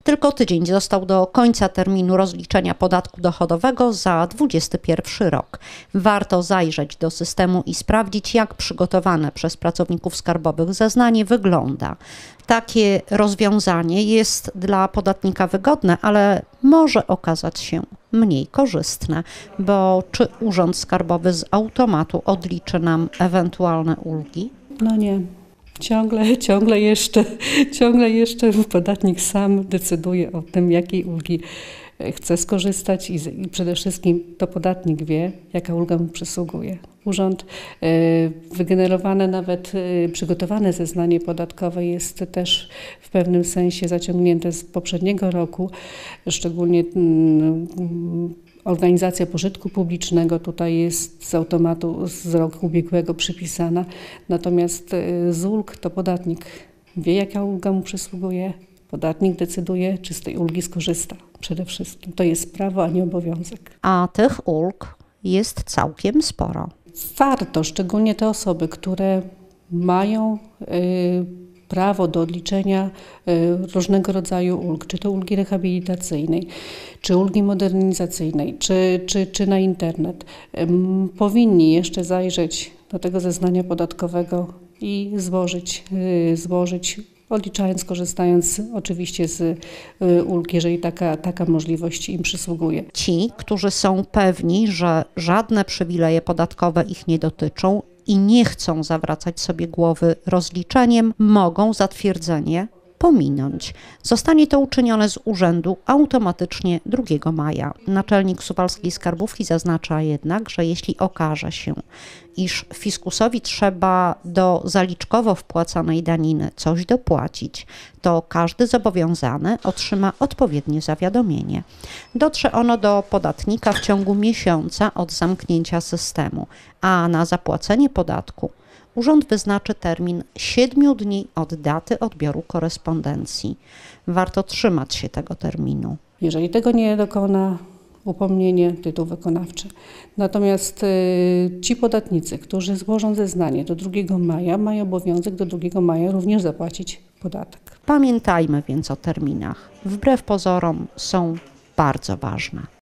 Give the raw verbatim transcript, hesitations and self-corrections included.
Tylko tydzień został do końca terminu rozliczenia podatku dochodowego za dwudziesty pierwszy rok. Warto zajrzeć do systemu i sprawdzić, jak przygotowane przez pracowników skarbowych zeznanie wygląda. Takie rozwiązanie jest dla podatnika wygodne, ale może okazać się mniej korzystne, bo czy Urząd Skarbowy z automatu odliczy nam ewentualne ulgi? No nie. Ciągle, ciągle jeszcze, ciągle jeszcze podatnik sam decyduje o tym, jakiej ulgi chce skorzystać i, i przede wszystkim to podatnik wie, jaka ulga mu przysługuje. Urząd, wygenerowane nawet przygotowane zeznanie podatkowe jest też w pewnym sensie zaciągnięte z poprzedniego roku, szczególnie organizacja pożytku publicznego tutaj jest z automatu z roku ubiegłego przypisana, natomiast z ulg to podatnik wie, jaka ulga mu przysługuje, podatnik decyduje, czy z tej ulgi skorzysta przede wszystkim. To jest prawo, a nie obowiązek. A tych ulg jest całkiem sporo. Warto, szczególnie te osoby, które mają y, prawo do odliczenia różnego rodzaju ulg, czy to ulgi rehabilitacyjnej, czy ulgi modernizacyjnej, czy, czy, czy na internet, powinni jeszcze zajrzeć do tego zeznania podatkowego i złożyć, złożyć odliczając, korzystając oczywiście z ulg, jeżeli taka, taka możliwość im przysługuje. Ci, którzy są pewni, że żadne przywileje podatkowe ich nie dotyczą i nie chcą zawracać sobie głowy rozliczeniem, mogą zatwierdzenie pominąć. Zostanie to uczynione z urzędu automatycznie drugiego maja. Naczelnik Suwalskiej Skarbówki zaznacza jednak, że jeśli okaże się, iż fiskusowi trzeba do zaliczkowo wpłacanej daniny coś dopłacić, to każdy zobowiązany otrzyma odpowiednie zawiadomienie. Dotrze ono do podatnika w ciągu miesiąca od zamknięcia systemu, a na zapłacenie podatku urząd wyznaczy termin siedmiu dni od daty odbioru korespondencji. Warto trzymać się tego terminu. Jeżeli tego nie dokona, upomnienie, tytuł wykonawczy. Natomiast y, ci podatnicy, którzy złożą zeznanie do drugiego maja, mają obowiązek do drugiego maja również zapłacić podatek. Pamiętajmy więc o terminach. Wbrew pozorom są bardzo ważne.